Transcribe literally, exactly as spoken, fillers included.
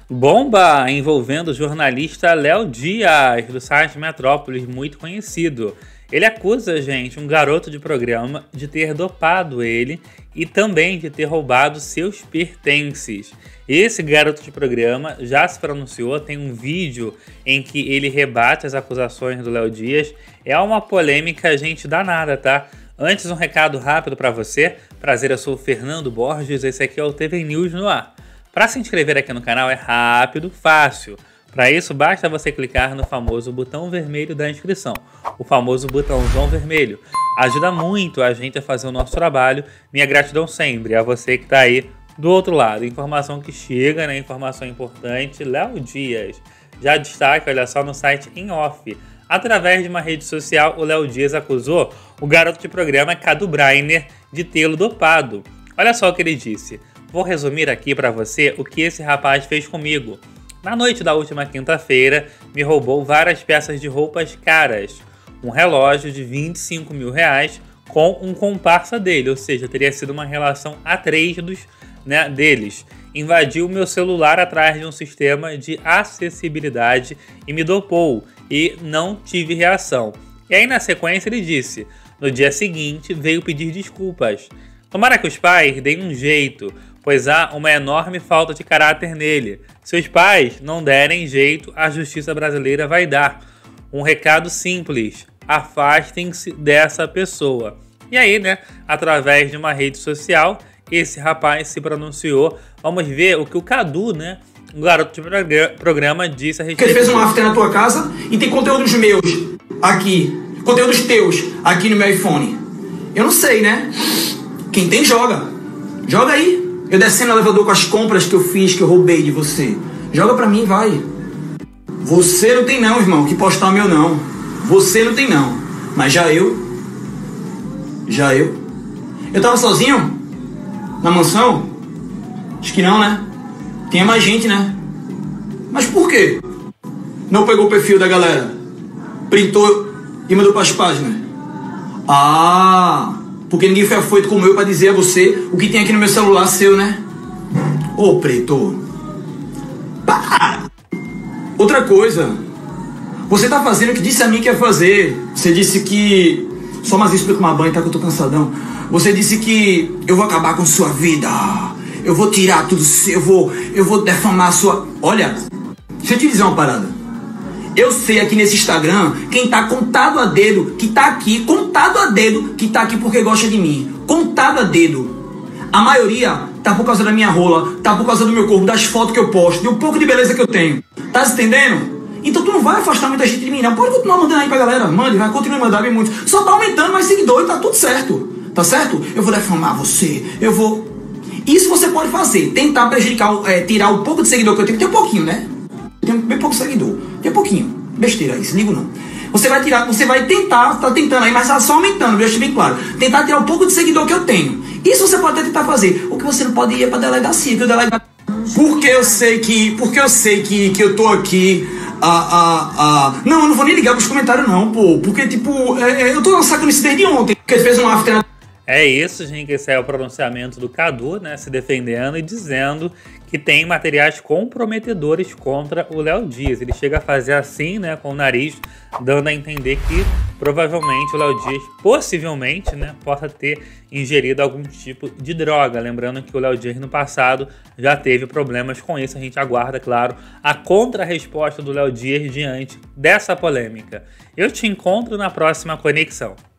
Bomba envolvendo o jornalista Léo Dias, do site Metrópolis, muito conhecido. Ele acusa, gente, um garoto de programa de ter dopado ele e também de ter roubado seus pertences. Esse garoto de programa já se pronunciou, tem um vídeo em que ele rebate as acusações do Léo Dias. É uma polêmica, gente, danada, tá? Antes, um recado rápido para você. Prazer, eu sou o Fernando Borges, esse aqui é o T V News no ar. Para se inscrever aqui no canal é rápido, fácil. Para isso, basta você clicar no famoso botão vermelho da inscrição, o famoso botãozão vermelho. Ajuda muito a gente a fazer o nosso trabalho. Minha gratidão sempre a você que está aí do outro lado. Informação que chega, né? Informação importante. Léo Dias já destaca, olha só, no site Em Off. Através de uma rede social, o Léo Dias acusou o garoto de programa Cadu Brainer de tê-lo dopado. Olha só o que ele disse. Vou resumir aqui para você o que esse rapaz fez comigo. Na noite da última quinta-feira, me roubou várias peças de roupas caras. Um relógio de vinte e cinco mil reais com um comparsa dele, ou seja, teria sido uma relação a três dos, né, deles. Invadiu meu celular atrás de um sistema de acessibilidade e me dopou, e não tive reação. E aí, na sequência, ele disse, no dia seguinte, veio pedir desculpas. Tomara que os pais deem um jeito, pois há uma enorme falta de caráter nele. Se os pais não derem jeito, a justiça brasileira vai dar. Um recado simples, afastem-se dessa pessoa. E aí, né, através de uma rede social, esse rapaz se pronunciou. Vamos ver o que o Cadu, né, o garoto de programa, disse a respeito. Ele fez um after na tua casa e tem conteúdos meus aqui, conteúdos teus aqui no meu iPhone. Eu não sei, né? Quem tem, joga. Joga aí. Eu descendo no elevador com as compras que eu fiz, que eu roubei de você. Joga pra mim, vai. Você não tem não, irmão, que postar o meu não. Você não tem não. Mas já eu... Já eu... Eu tava sozinho? Na mansão? Acho que não, né? Tinha mais gente, né? Mas por quê? Não pegou o perfil da galera? Printou e mandou pras páginas? Ah... Porque ninguém foi afoito como eu pra dizer a você o que tem aqui no meu celular seu, né? Ô, preto. Para! Outra coisa. Você tá fazendo o que disse a mim que ia fazer. Você disse que... Só mais isso pra eu tomar banho, tá? Que eu tô cansadão. Você disse que eu vou acabar com sua vida. Eu vou tirar tudo seu. Eu vou, eu vou defamar a sua... Olha, deixa eu te dizer uma parada. Eu sei aqui nesse Instagram quem tá contado a dedo, que tá aqui, contado a dedo, que tá aqui porque gosta de mim. Contado a dedo. A maioria tá por causa da minha rola, tá por causa do meu corpo, das fotos que eu posto, de um pouco de beleza que eu tenho. Tá se entendendo? Então tu não vai afastar muita gente de mim, não. Pode continuar mandando aí pra galera. Mande, vai, continue mandando bem muito. Só tá aumentando mais seguidores, tá tudo certo. Tá certo? Eu vou defamar você, eu vou... Isso você pode fazer. Tentar prejudicar, é, tirar o pouco de seguidor que eu tenho. Tem um pouquinho, né? Tem bem pouco seguidor. Tem pouquinho. Besteira isso, ligo não. Você vai tirar, você vai tentar, tá tentando aí, mas tá só aumentando, deixa bem claro. Tentar tirar um pouco de seguidor que eu tenho. Isso você pode até tentar fazer. O que você não pode ir é pra delegacia, que o delegado... Porque eu sei que, porque eu sei que, que eu tô aqui, a, a, a... Não, eu não vou nem ligar pros comentários não, pô. Porque, tipo, é, é, eu tô sacando isso desde ontem. Porque ele fez um after na... É isso, gente, esse é o pronunciamento do Cadu, né, se defendendo e dizendo que tem materiais comprometedores contra o Léo Dias. Ele chega a fazer assim, né, com o nariz, dando a entender que provavelmente o Léo Dias, possivelmente, né, possa ter ingerido algum tipo de droga. Lembrando que o Léo Dias no passado já teve problemas com isso. A gente aguarda, claro, a contra-resposta do Léo Dias diante dessa polêmica. Eu te encontro na próxima conexão.